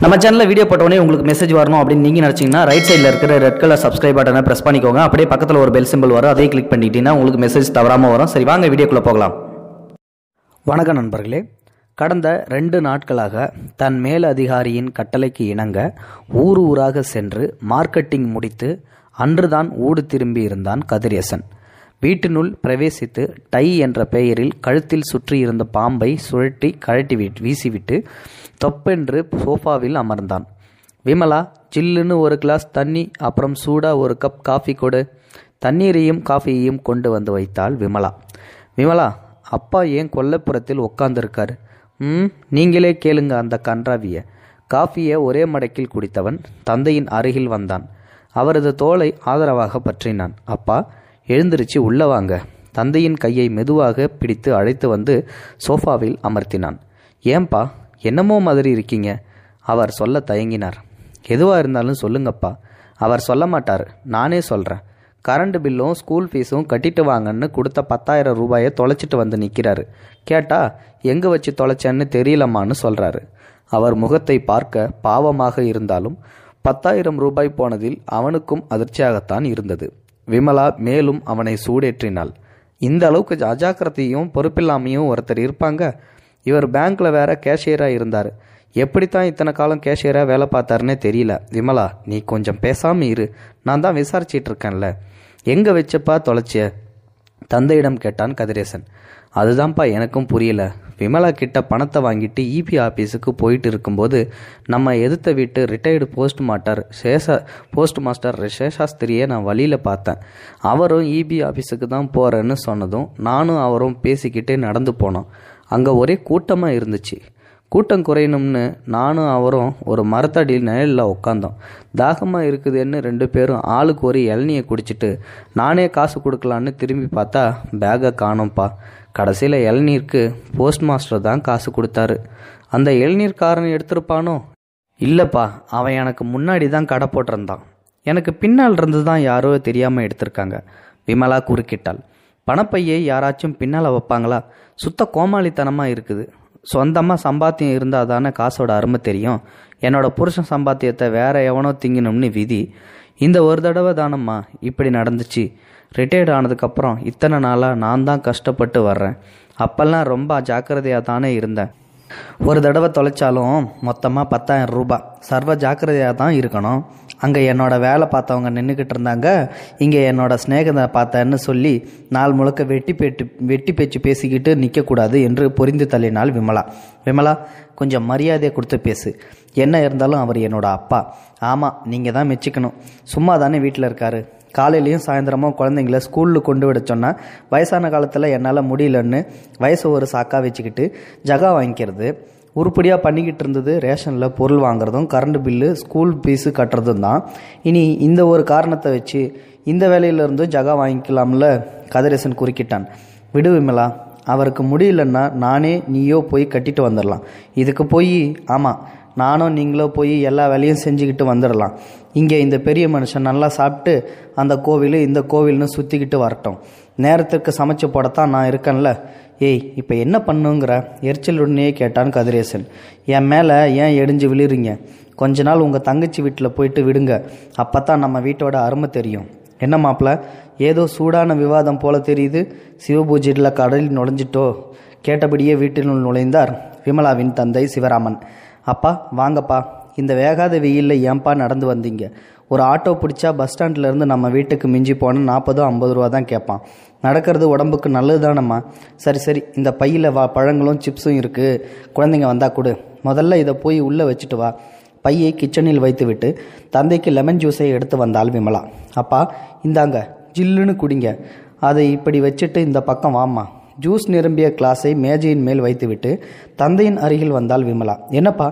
நம்ம சேனலில் வீடியோ போட்டோடனே உங்களுக்கு மெசேஜ் வரணும் அப்படின்னு நீங்கள் நினச்சிங்கன்னா ரைட் சைடில் இருக்கிற ரெட் கலர் சப்ஸ்கிரைப் பட்டனை ப்ரெஸ் பண்ணிக்கோங்க. அப்படியே பக்கத்தில் ஒரு பெல் சிம்பிள் வரும், அதையும் கிளிக் பண்ணிட்டீங்கன்னா உங்களுக்கு மெசேஜ் தவறாமல் வரும். சரி, வாங்க வீடியோக்குள்ளே போகலாம். வணக்கம் நண்பர்களே. கடந்த 2 நாட்களாக தன் மேல் அதிகாரியின் கட்டளைக்கு இணங்க ஊராக சென்று மார்க்கெட்டிங் முடித்து அன்றுதான் ஊடு திரும்பி இருந்தான் கதிரேசன். வீட்டினுள் பிரவேசித்து டை என்ற பெயரில் கழுத்தில் சுற்றி இருந்த பாம்பை சுழட்டி கழட்டி வீசிவிட்டு தொப்பென்று சோஃபாவில் அமர்ந்தான். விமலா, சில்லுன்னு ஒரு கிளாஸ் தண்ணி, அப்புறம் சூடா ஒரு கப் காஃபி கொடு. தண்ணீரையும் காஃபியையும் கொண்டு வந்து வைத்தாள் விமலா. விமலா, அப்பா ஏன் கொல்லைப்புறத்தில் உட்கார்ந்துருக்காரு? நீங்களே கேளுங்க அந்த கன்றாவிய. காஃபியை ஒரே மடக்கில் குடித்தவன் தந்தையின் அருகில் வந்தான். அவரது தோளை ஆதரவாக பற்றினான். அப்பா, எழுந்திருச்சு உள்ள வாங்க. தந்தையின் கையை மெதுவாக பிடித்து அழைத்து வந்து சோஃபாவில் அமர்த்தினான். ஏன்பா, என்னமோ மாதிரி இருக்கீங்க? அவர் சொல்ல தயங்கினார். எதுவாக இருந்தாலும் சொல்லுங்கப்பா. அவர் சொல்ல மாட்டார், நானே சொல்கிறேன். கரண்ட் பில்லும் ஸ்கூல் ஃபீஸும் கட்டிட்டு வாங்கன்னு கொடுத்த 10,000 ரூபாயை தொலைச்சிட்டு வந்து நிற்கிறாரு. கேட்டா எங்கே வச்சு தொலைச்சேன்னு தெரியலம்மான்னு சொல்கிறாரு. அவர் முகத்தை பார்க்க பாவமாக இருந்தாலும் 10,000 ரூபாய் போனதில் அவனுக்கும் அதிர்ச்சியாகத்தான் இருந்தது. விமலா மேலும் அவனை சூடேற்றினாள். இந்த அளவுக்கு அஜாக்கிரதையும் பொறுப்பில்லாமையும் ஒருத்தர் இருப்பாங்க? இவர் பேங்க்ல வேற கேஷியராக இருந்தார். எப்படித்தான் இத்தனை காலம் கேஷியராக வேலை பார்த்தாருன்னே தெரியல. விமலா, நீ கொஞ்சம் பேசாம இரு. நான் தான் விசாரிச்சிட்டு இருக்கேன்ல. எங்கே வச்சப்பா தொலைச்சிய? தந்தையிடம் கேட்டான் கதிரேசன். அதுதான்ப்பா எனக்கும் புரியல. விமலா கிட்ட பணத்தை வாங்கிட்டு இபி ஆஃபீஸுக்கு போயிட்டு இருக்கும்போது நம்ம எதிர்த்த வீட்டு ரிட்டையர்டு போஸ்ட் மாஸ்டர் சேஷாஸ்திரியை நான் வழியில் பார்த்தேன். அவரும் இபி ஆஃபீஸுக்கு தான் போகிறேன்னு சொன்னதும் நானும் அவரும் பேசிக்கிட்டே நடந்து போனோம். அங்கே ஒரே கூட்டமாக இருந்துச்சு. கூட்டம் குறையணும்னு நானும் அவரும் ஒரு மரத்தடியில் நிழலில் உட்காந்தோம். தாகமாக இருக்குதுன்னு 2 பேரும் ஆளுக்கு ஒரு இளநியை குடிச்சிட்டு நானே காசு கொடுக்கலான்னு திரும்பி பார்த்தா பேக்கை காணோம்ப்பா. கடைசியில் இளநீருக்கு போஸ்ட் மாஸ்டர் தான் காசு கொடுத்தாரு. அந்த இளநீர்காரன் எடுத்திருப்பானோ? இல்லைப்பா, அவன் எனக்கு முன்னாடி தான் கடை போட்டிருந்தான். எனக்கு பின்னால் இருந்து தான் யாரோ தெரியாமல் எடுத்திருக்காங்க. விமலா குறுக்கிட்டாள். பணப்பையை யாராச்சும் பின்னால் வைப்பாங்களா? சுத்த கோமாளித்தனமாக இருக்குது. சொந்தமாக சம்பாத்தியம் இருந்தால் தானே காசோட அருமை தெரியும். என்னோட புருஷன் சம்பாத்தியத்தை வேற எவனோ திங்கணும்னு விதி. இந்த ஒரு தடவை தானம்மா இப்படி நடந்துச்சு. ரிட்டையர்ட் ஆனதுக்கப்புறம் இத்தனை நாளாக நான் தான் கஷ்டப்பட்டு வர்றேன். அப்பெல்லாம் ரொம்ப ஜாக்கிரதையாக தானே இருந்தேன். ஒரு தடவை தொலைச்சாலும் மொத்தமாக 10,000 ரூபாய். சர்வ ஜாக்கிரதையாக தான் இருக்கணும். அங்கே என்னோட வேலை பார்த்தவங்க நின்றுக்கிட்டு இருந்தாங்க. இங்கே என்னோட ஸ்நேகத்தை பார்த்தேன்னு சொல்லி நாள் முழுக்க வெட்டி பேச்சு பேசிக்கிட்டு நிற்கக்கூடாது என்று புரிந்து தள்ளினாள் விமலா. விமலா, கொஞ்சம் மரியாதையை கொடுத்து பேசு. என்ன இருந்தாலும் அவர் என்னோட அப்பா. ஆமாம், நீங்கள் தான் மெச்சிக்கணும். சும்மா தானே வீட்டில் இருக்காரு. காலையிலையும் சாயந்தரமும் குழந்தைங்கள ஸ்கூலில் கொண்டு விட சொன்னால் வயசான காலத்தில் என்னால் முடியலன்னு வயசை ஒரு சாக்காக வச்சுக்கிட்டு ஜகா வாங்கிக்கிறது. உருப்படியாக பண்ணிக்கிட்டு இருந்தது ரேஷனில் பொருள் வாங்குறதும் கரண்ட் பில்லு ஸ்கூல் ஃபீஸு கட்டுறதும் தான். இனி இந்த ஒரு காரணத்தை வச்சு இந்த வேலையிலேருந்தும் ஜகா வாங்கிக்கலாம்ல? கதிரேசன் குறுக்கிட்டான். விடு விமலா, அவருக்கு முடியலன்னா நானே நீயோ போய் கட்டிட்டு வந்துடலாம். இதுக்கு போய் ஆமாம், நானும் நீங்களோ போய் எல்லா வேலையும் செஞ்சுக்கிட்டு வந்துடலாம். இங்கே இந்த பெரிய மனுஷன் நல்லா சாப்பிட்டு அந்த கோவில் இந்த கோவில்னு சுற்றிக்கிட்டு வரட்டும். நேரத்திற்கு சமைச்சு போடத்தான் நான் இருக்கேன்ல. ஏய், இப்போ என்ன பண்ணுங்கிற எரிச்சலுடனே கேட்டான் கதிரேசன். என் மேலே ஏன் எடிஞ்சு விழுறீங்க? கொஞ்ச நாள் உங்கள் தங்கச்சி வீட்டில் போயிட்டு விடுங்க. அப்போ தான் நம்ம வீட்டோட அருமை தெரியும். என்ன மாப்பிள்ள, ஏதோ சூடான விவாதம் போல தெரியுது. சிவபூஜையில் கடலில் நுழைஞ்சிட்டோ? கேட்டபடியே வீட்டினுள் நுழைந்தார் விமலாவின் தந்தை சிவராமன். அப்பா வாங்கப்பா, இந்த வேகாத வெயிலில் ஏன்பா நடந்து வந்தீங்க? ஒரு ஆட்டோ பிடிச்சா பஸ் ஸ்டாண்ட்லேருந்து நம்ம வீட்டுக்கு மிஞ்சி போனால் 40-50 ரூபா தான் கேட்பான். நடக்கிறது உடம்புக்கு நல்லது தானம்மா. சரி, இந்த பையில் பழங்களும் சிப்ஸும் இருக்குது. குழந்தைங்க வந்தால் கொடு. முதல்ல இதை போய் உள்ளே வச்சுட்டு வா. பையை கிச்சனில் வைத்து விட்டு தந்தைக்கு லெமன் ஜூஸை எடுத்து வந்தாள் விமலா. அப்பா, இந்தாங்க, ஜில்லுன்னு குடிங்க. அதை இப்படி வச்சுட்டு இந்த பக்கம் வாம்மா. ஜூஸ் நிரம்பிய கிளாஸை மேஜையின் மேல் வைத்துவிட்டு தந்தையின் அருகில் வந்தாள் விமலா. என்னப்பா?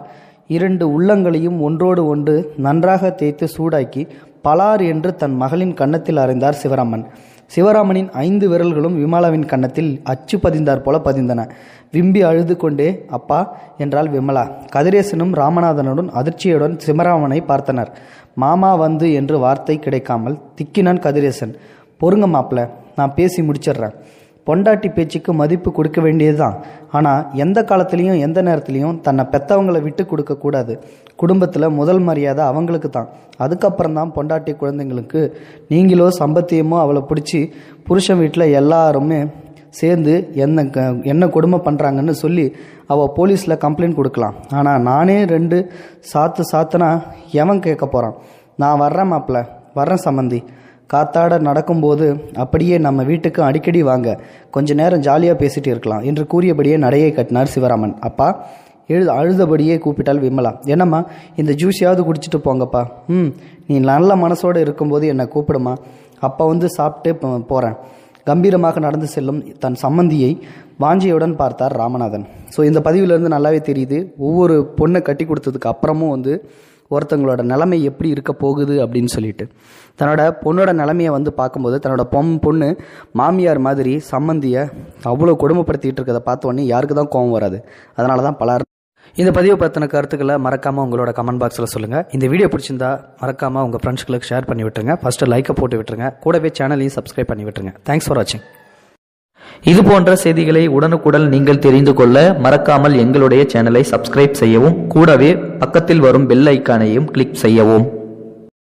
2 உள்ளங்களையும் ஒன்றோடு ஒன்று நன்றாக தேய்த்து சூடாக்கி பலார் என்று தன் மகளின் கன்னத்தில் அறைந்தார் சிவராமன். சிவராமனின் 5 விரல்களும் விமலாவின் கன்னத்தில் அச்சு பதிந்தார் போல பதிந்தன. விம்பி அழுது கொண்டே அப்பா என்றாள் விமலா. கதிரேசனும் ராமநாதனுடன் அதிர்ச்சியுடன் சிவராமனை பார்த்தனர். மாமா வந்து என்று வார்த்தை கிடைக்காமல் திக்கினான் கதிரேசன். பொறுங்க மாப்பிள்ள, நான் பேசி முடிச்சிடுறேன். பொண்டாட்டி பேச்சுக்கு மதிப்பு கொடுக்க வேண்டியது தான். ஆனால் எந்த காலத்துலேயும் எந்த நேரத்துலையும் தன்னை பெற்றவங்களை விட்டு கொடுக்கக்கூடாது. குடும்பத்தில் முதல் மரியாதை அவங்களுக்கு தான். அதுக்கப்புறம் தான் பொண்டாட்டி குழந்தைங்களுக்கு. நீங்களோ சம்பத்தியமோ அவளை பிடிச்சி புருஷன் வீட்டில் எல்லாருமே சேர்ந்து என்ன கொடுமை பண்ணுறாங்கன்னு சொல்லி அவள் போலீஸில் கம்ப்ளைண்ட் கொடுக்கலாம். ஆனால் நானே 2 சாத்துனா எவன் கேட்க போகிறான்? நான் வர்றேன் மாப்பிள்ள, வர்றேன் சம்மந்தி. காத்தாட நடக்கும்போது அப்படியே நம்ம வீட்டுக்கு அடிக்கடி வாங்க, கொஞ்ச நேரம் ஜாலியாக பேசிகிட்டு இருக்கலாம் என்று கூறியபடியே நடையை கட்டினார் சிவராமன். அப்பா அழுதபடியே கூப்பிட்டாள் விமலா. என்னம்மா, இந்த ஜூஸையாவது குடிச்சிட்டு போங்கப்பா. நீ நல்ல மனசோடு இருக்கும்போது என்னை கூப்பிடுமா, அப்பா வந்து சாப்பிட்டு போகிறேன். கம்பீரமாக நடந்து செல்லும் தன் சம்மந்தியை வாஞ்சியுடன் பார்த்தார் ராமநாதன். ஸோ இந்த பதிவிலிருந்து நல்லாவே தெரியுது, ஒவ்வொரு பொண்ணை கட்டி கொடுத்ததுக்கு அப்புறமும் வந்து ஒருத்தங்களோட நிலைமை எப்படி இருக்க போகுது அப்படின்னு சொல்லிட்டு. தன்னோட பொண்ணோட நிலைமையை வந்து பார்க்கும்போது தன்னோட பொண்ணு மாமியார் மாதிரி சம்மந்தியை அவ்வளோ கொடுமைப்படுத்திகிட்டு இருக்கிறத பார்த்தோன்னே யாருக்கு தான் கோபம் வராது. அதனால தான் பலர் இந்த பதிவை பற்றின கருத்துக்களை மறக்காமல் உங்களோட கமெண்ட் பாக்ஸில் சொல்லுங்கள். இந்த வீடியோ பிடிச்சிருந்தா மறக்காமல் உங்கள் ஃப்ரெண்ட்ஸ்களுக்கு ஷேர் பண்ணி விட்டுருங்க. ஃபஸ்ட்டு லைக்கை போட்டு விட்டுருங்க, கூடவே சேனலையும் சப்ஸ்கிரைப் பண்ணி விட்டுருங்க. தேங்க்ஸ் ஃபார் வாட்சிங். இது போன்ற செய்திகளை உடனுக்குடன் நீங்கள் தெரிந்து கொள்ள மறக்காமல் எங்களுடைய சேனலை சப்ஸ்கிரைப் செய்யவும், கூடவே பக்கத்தில் வரும் பெல் ஐக்கானையும் கிளிக் செய்யவும்.